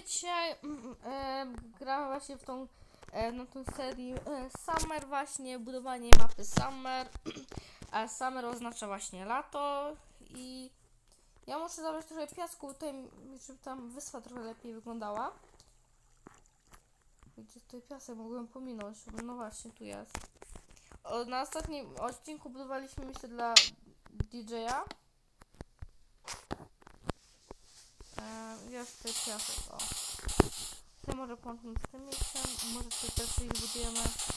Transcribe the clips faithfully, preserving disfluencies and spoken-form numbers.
sobie dzisiaj mm, e, grałem właśnie w tą, e, na tą serię e, Summer właśnie, budowanie mapy Summer, a Summer oznacza właśnie lato i ja muszę zabrać trochę piasku tutaj, żeby tam wyspa trochę lepiej wyglądała. Gdzie tutaj piasek mogłem pominąć? No właśnie, tu jest. O, na ostatnim odcinku budowaliśmy myślę dla D J-a. E, jest tutaj piasek, o. Tutaj może połączyć z tym miejscem, może tutaj też coś zbudujemy.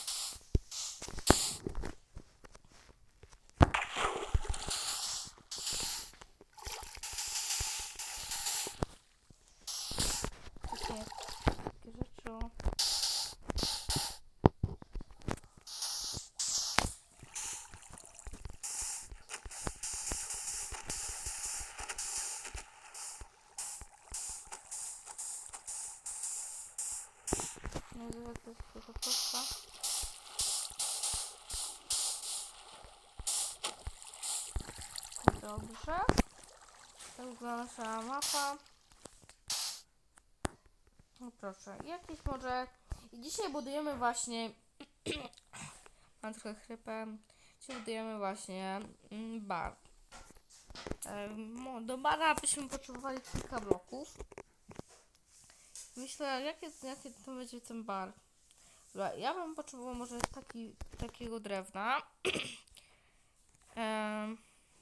Takie, takie rzeczy, o. No, to jest tylko prosta. Dobrze. Tak wygląda nasza mapa. No proszę, jakieś może... I dzisiaj budujemy właśnie... Mam trochę chrypę. Dzisiaj budujemy właśnie mm, bar. Do bara byśmy potrzebowali kilka bloków. Myślę, jakie, jakie to będzie ten bar. Ja bym potrzebował może taki, takiego drewna. um,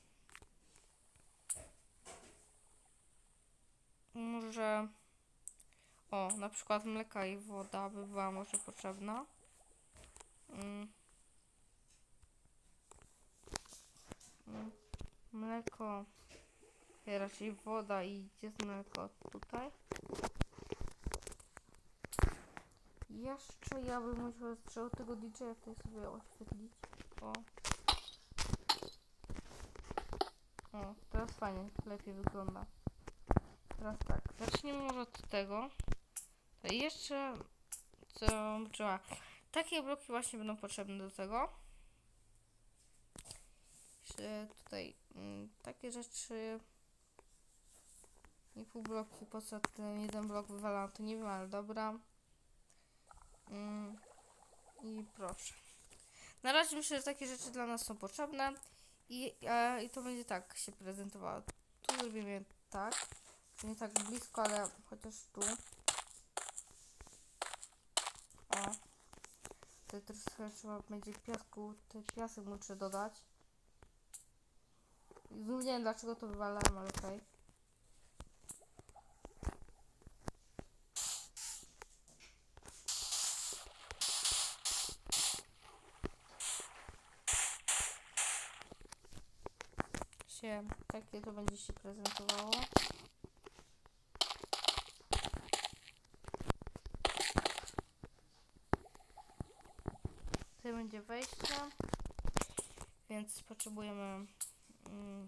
może... O, na przykład mleka i woda by była może potrzebna. Um, mleko... Raczej woda i gdzie jest mleko? Tutaj. Jeszcze ja bym musiała strzał tego D J-a tutaj sobie oświetlić. O. O, teraz fajnie, lepiej wygląda. Teraz tak, zacznijmy może od tego. To jeszcze co trzeba. Takie bloki właśnie będą potrzebne do tego. Jeszcze tutaj m, takie rzeczy. Nie pół bloki, po co ten jeden blok wywalam, to nie wiem, ale dobra. Mm, I proszę. Na razie myślę, że takie rzeczy dla nas są potrzebne. I, e, i to będzie tak się prezentowało. Tu zrobimy tak. Nie tak blisko, ale chociaż tu. O. Tutaj troszkę trzeba będzie piasku. Tutaj piasek muszę dodać. I znów nie wiem dlaczego to wywalałem, ale okej. Okay. Się, takie to będzie się prezentowało. Tutaj będzie wejście, więc potrzebujemy mm,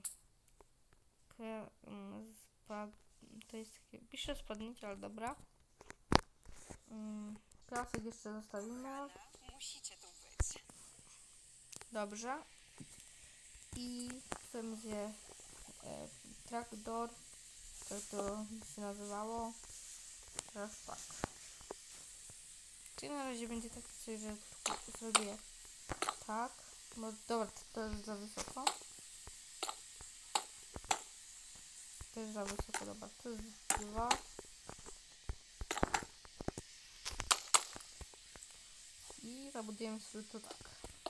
mm, spad, to jest takie, piszę spadnięcie, ale dobra. Mm, piasek jeszcze zostawimy. Musicie tu być. Dobrze. I tutaj będzie e, traktor, tak to się nazywało. Teraz tak. Czyli na razie będzie takie coś, że zrobię tak. No dobra, to jest za wysoko. To jest za wysoko, dobra. To jest dwa. I zabudujemy sobie to tak.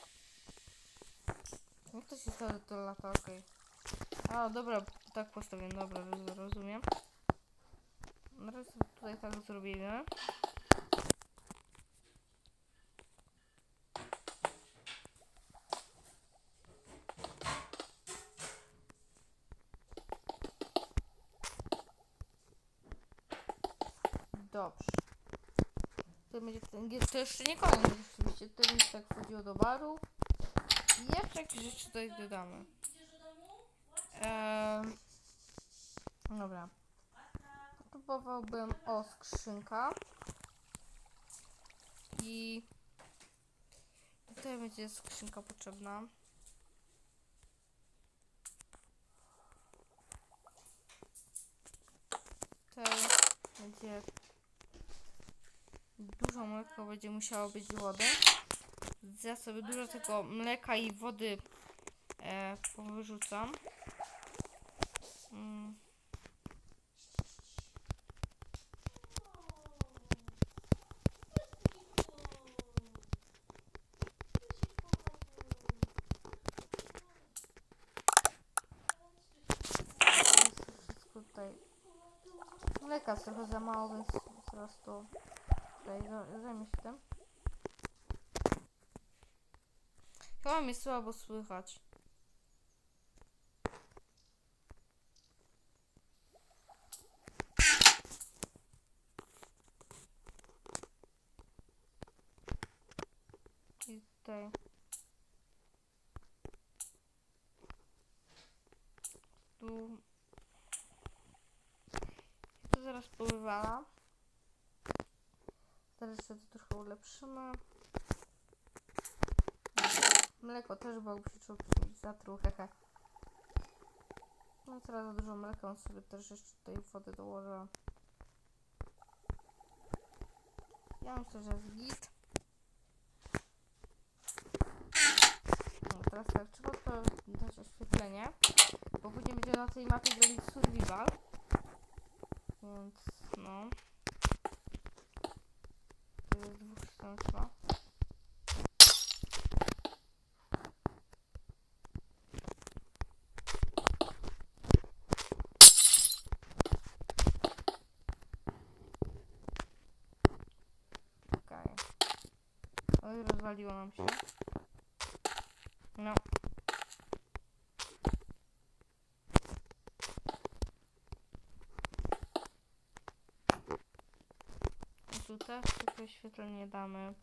Jak to się stało, to lata, okej. Okay. A, dobra, tak postawię, dobra, rozumiem. Na razie tutaj tak zrobimy. Dobrze. To będzie ten, to jeszcze nie koniec oczywiście. To będzie tak wchodziło do baru. I jeszcze jakieś rzeczy tutaj dodamy. Eee, dobra. Próbowałbym o skrzynka. I tutaj będzie skrzynka potrzebna. Tutaj będzie Dużo mleka będzie musiało być wody. Ja sobie dużo tego mleka i wody e, powyrzucam. Mm. Wszystko tutaj. Mleka jest trochę za mało, więc zaraz to tutaj zajmę się tym. Chyba mnie słabo słychać. I tutaj. Tu. To zaraz powywala. Teraz jeszcze to trochę ulepszymy. Mleko też, bo jakby się człowiek zatruł, hehe. No teraz za dużo mleka, on sobie też jeszcze tutaj wody dołożę. Ja myślę, że jest git. No, teraz tak, trzeba to dać oświetlenie, bo później będziemy na tej mapie grali survival. Więc no. To jest dwóch stron trwa. Okej. Oj, rozwaliło nam się. No. I tu też tylko oświetlenie damy.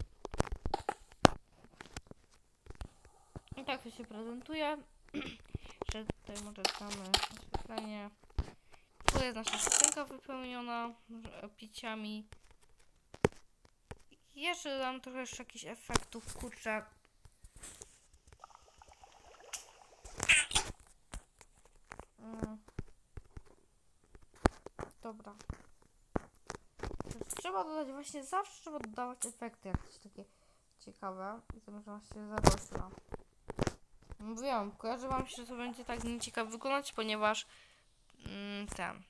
I tak to się prezentuje. Że tutaj może damy oświetlenie. Tu jest nasza skrzynka wypełniona piciami. I jeszcze dam trochę jeszcze jakichś efektów, kurczę. Mm. Dobra. Trzeba dodać właśnie, zawsze trzeba dodawać efekty jakieś takie ciekawe. I to można się zarośla. Mówiłam, kojarzy wam się, że to będzie tak nieciekawe wyglądać, ponieważ mm, ten.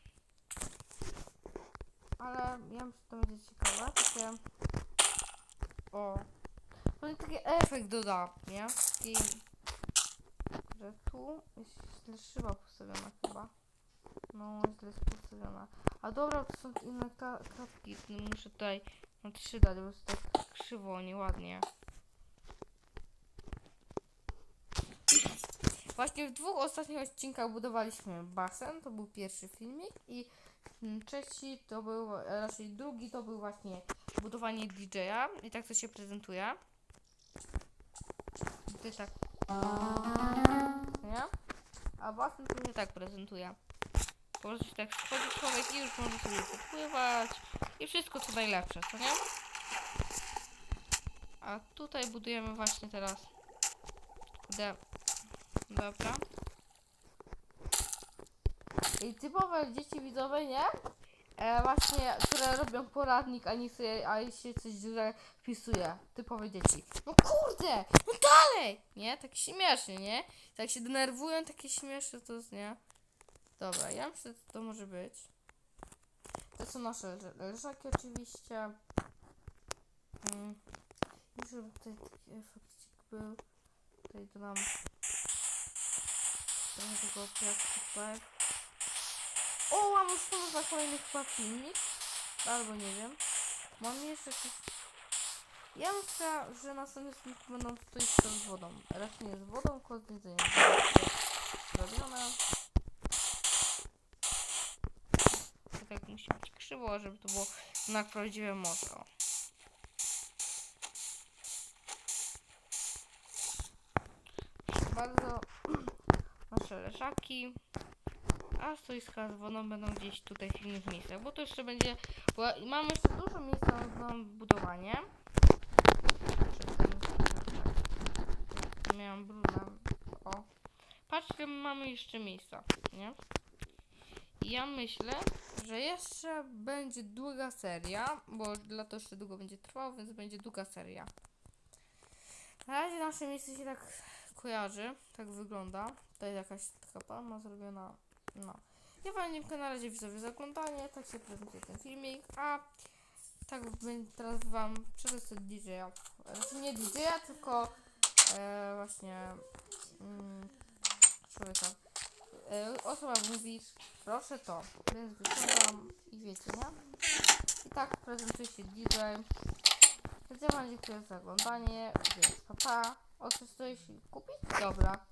Ale ja myślę, że to będzie ciekawe. Takie. O. To jest taki efekt doda, nie? I że tu jest źle szyba postawiona chyba. No, źle jest postawiona. A dobra, to są inne kratki. Muszę tutaj na trzy dać, bo jest tak krzywo, nieładnie. Właśnie w dwóch ostatnich odcinkach budowaliśmy basen, to był pierwszy filmik i trzeci to był, raczej drugi to był właśnie budowanie D J-a i tak to się prezentuje. Tutaj tak, nie? A basen to się tak prezentuje. Po prostu się tak schodzi człowiek i już może sobie podpływać i wszystko co najlepsze, co nie? A tutaj budujemy właśnie teraz. Kurde. Dobra. I typowe dzieci widzowe, nie? E, właśnie, które robią poradnik, a nie sobie, a się coś źle wpisuje. Typowe dzieci. No kurde! No dalej! Nie? Tak śmiesznie, nie? Tak się denerwują, takie śmieszne to jest, nie? Dobra, ja myślę, że to może być. To są nasze leżaki oczywiście. Mm. I żeby tutaj taki efekt był. Tutaj dodam trochę tego piasku tutaj. O, mam już pomysł na kolejny chyba filmik. Albo nie wiem. Mam jeszcze jakieś... Ja myślę, że następne filmiki będą tutaj z wodą. Raczej nie z wodą, tylko z jedzeniem. Zrobione. To tak musi być krzywo, żeby to było na prawdziwe morze. Bardzo nasze leżaki. A stoiska z wodą będą gdzieś tutaj w innych miejscach, bo to jeszcze będzie, bo mamy jeszcze dużo miejsca na budowanie. Miałam brudne. O. Patrzcie, mamy jeszcze miejsca, nie? Ja myślę, że jeszcze będzie długa seria, bo dla to jeszcze długo będzie trwało, więc będzie długa seria. Na razie nasze miejsce się tak kojarzy, tak wygląda. To jest jakaś taka palma zrobiona, no. Ja wam dziękuję na razie widzowie za oglądanie, tak się prezentuje ten filmik, a tak bym- teraz wam przedstawię D J-a. Znaczy nie D J-a, tylko e, właśnie mm, człowieka. E, osoba mówi, proszę to, więc wyciągam i wiecie, nie? I tak prezentuje się D J. Więc ja wam dziękuję za oglądanie, więc pa pa. O, coś tutaj się kupić? Dobra.